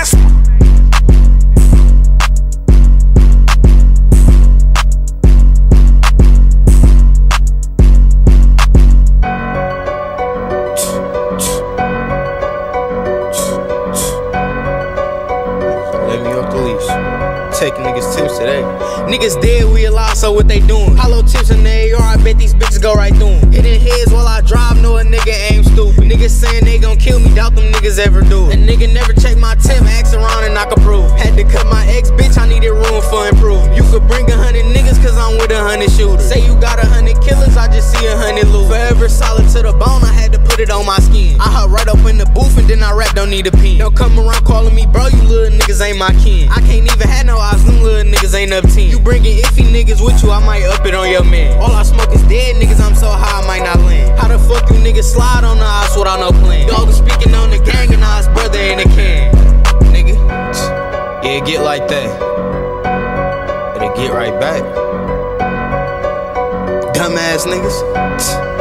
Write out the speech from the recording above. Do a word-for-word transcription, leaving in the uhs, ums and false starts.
ass. Let me off the leash. Taking niggas tips today. Niggas dead, we alive, so what they doing? Hollow tips in the A R, I bet these bitches go right through 'em. Hitting heads while I drive, know a nigga ain't stupid. Niggas saying they gon' kill me, doubt them niggas ever do it. A nigga never check my temp, ask around and I can prove. Had to cut my ex, bitch, I needed room for improvement. You could bring a hundred niggas, cause I'm with a hundred shooters. Say you got a hundred killers, I just see a hundred lose. Forever solid to the bone, I had to put it on my skin. I hop right up in the booth and then I rap, don't need a pen. Don't come around calling me bro, you little niggas ain't my kin. I can't even have no eyes, them little niggas ain't up ten. You bringin' iffy niggas with you, I might up it on your man. All I smoke is dead niggas, I'm so high I might not land. How the fuck you niggas slide on the ice without no plan? Dog is speaking on the gang and I his brother in the can. Nigga, yeah, get like that. Better get right back. Dumbass niggas.